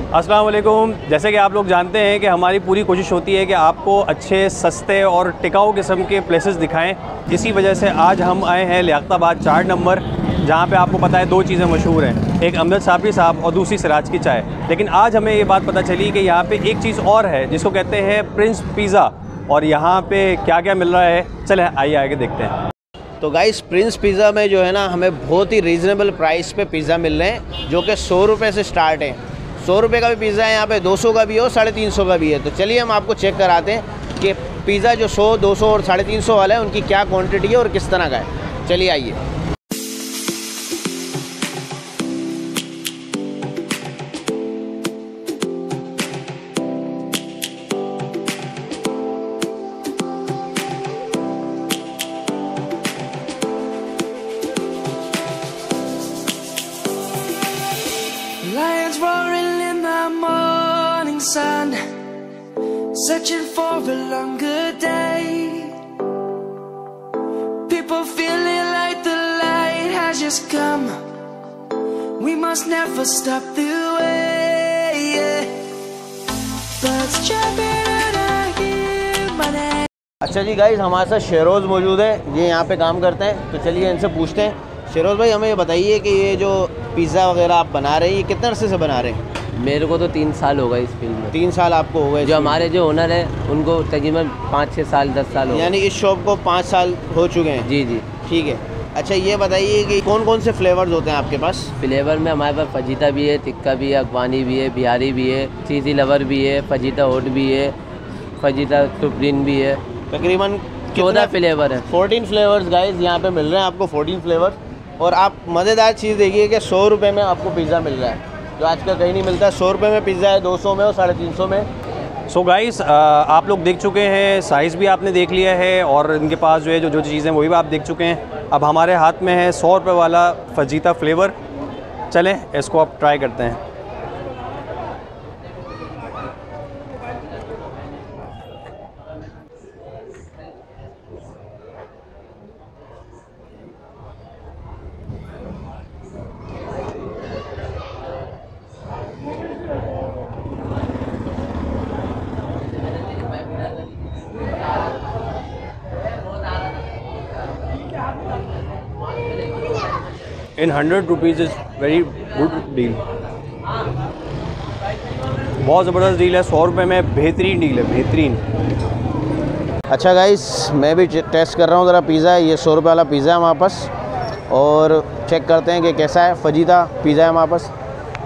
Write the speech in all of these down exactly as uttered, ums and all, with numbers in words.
अस्सलाम वालेकुम। जैसे कि आप लोग जानते हैं कि हमारी पूरी कोशिश होती है कि आपको अच्छे, सस्ते और टिकाऊ किस्म के प्लेसेस दिखाएं। इसी वजह से आज हम आए हैं लियाकताबाद चार नंबर, जहां पे आपको पता है दो चीज़ें मशहूर हैं, एक अमजद साबरी साहब और दूसरी सिराज की चाय। लेकिन आज हमें ये बात पता चली कि यहाँ पे एक चीज़ और है जिसको कहते हैं प्रिंस पिज़्ज़ा, और यहाँ पे क्या क्या मिल रहा है, चले आइए आगे देखते हैं। तो गाइस, प्रिंस पिज़्ज़ा में जो है ना हमें बहुत ही रीज़नेबल प्राइस पे पिज़्ज़ा मिल रहे हैं, जो कि सौ रुपये से स्टार्ट है। सौ रुपये का भी पिज़्ज़ा है, यहाँ पे दो सौ का भी है और साढ़े तीन सौ का भी है। तो चलिए हम आपको चेक कराते हैं कि पिज़्ज़ा जो सौ, दो सौ और साढ़े तीन सौ वाला है उनकी क्या क्वांटिटी है और किस तरह का है। चलिए आइए। Lions roaring in the morning sun, searching for a longer day. People feeling like the light has just come. We must never stop the way. Yeah. Birds chirping and I hear my name. अच्छा जी guys, हमारे साथ शेरोज़ मौजूद है, ये यहाँ पे काम करते हैं। तो चलिए इनसे पूछते हैं। शेरोज़ भाई, हमें ये बताइए कि ये जो पिज़्ज़ा वगैरह आप बना रहे हैं, ये कितने अरसे से बना रहे हैं? मेरे को तो तीन साल हो गए इस फील्ड में। तीन साल आपको हो गए? जो हमारे जो ओनर है उनको तकरीबन पाँच छः साल दस साल हो गए। यानी इस शॉप को पाँच साल हो चुके हैं? जी जी ठीक है। अच्छा, ये बताइए कि कौन कौन से फ्लेवर्स होते हैं आपके पास? फ्लेवर में हमारे पास फजीता भी है, टिक्का भी है, अफगानी भी है, बिहारी भी है, चीज़ी लवर भी है, फजीता हॉट भी है, फजीता सुप्रीम भी है। तकरीबन चौदह फ्लेवर है। फोर्टीन फ्लेवर्स गाइस यहाँ पे मिल रहे हैं आपको, फोर्टीन फ्लेवर। और आप मज़ेदार चीज़ देखिए कि सौ रुपये में आपको पिज़्ज़ा मिल रहा है, जो आजकल कहीं नहीं मिलता। सौ रुपये में पिज़्ज़ा है, दो सौ में और साढ़े तीन सौ में। सो so गाइस, आप लोग देख चुके हैं, साइज़ भी आपने देख लिया है और इनके पास जो है जो जो चीज़ें वही भी आप देख चुके हैं। अब हमारे हाथ में है सौ रुपये वाला फजीता फ्लेवर। चलें इसको आप ट्राई करते हैं। In hundred rupees is very good deal, बहुत ज़बरदस्त डील है। सौ रुपये में बेहतरीन डील है, बेहतरीन। अच्छा गाइस, मैं भी टेस्ट कर रहा हूँ ज़रा पिज़्ज़ा। ये सौ रुपये वाला पिज़्ज़ा है हमारे पास, और चेक करते हैं कि कैसा है। फजीता पिज़्ज़ा है हमारे पास।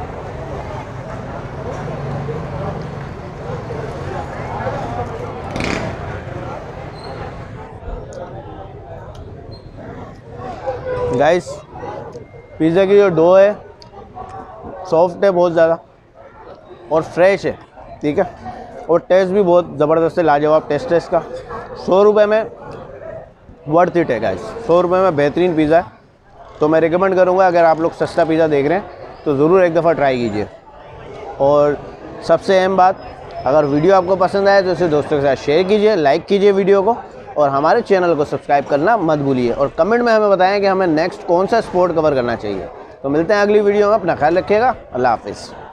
गाइस, पिज़्ज़ा की जो डो है सॉफ्ट है बहुत ज़्यादा और फ्रेश है, ठीक है। और टेस्ट भी बहुत ज़बरदस्त है, लाजवाब टेस्ट है इसका। सौ रुपये में वर्थ इट है गाइस, सौ रुपये में बेहतरीन पिज़्ज़ा है। तो मैं रिकमेंड करूँगा, अगर आप लोग सस्ता पिज़्ज़ा देख रहे हैं तो ज़रूर एक दफ़ा ट्राई कीजिए। और सबसे अहम बात, अगर वीडियो आपको पसंद आए तो इसे दोस्तों के साथ शेयर कीजिए, लाइक कीजिए वीडियो को, और हमारे चैनल को सब्सक्राइब करना मत भूलिए। और कमेंट में हमें बताएं कि हमें नेक्स्ट कौन सा स्पोर्ट कवर करना चाहिए। तो मिलते हैं अगली वीडियो में, अपना ख्याल रखिएगा। अल्लाह हाफिज़।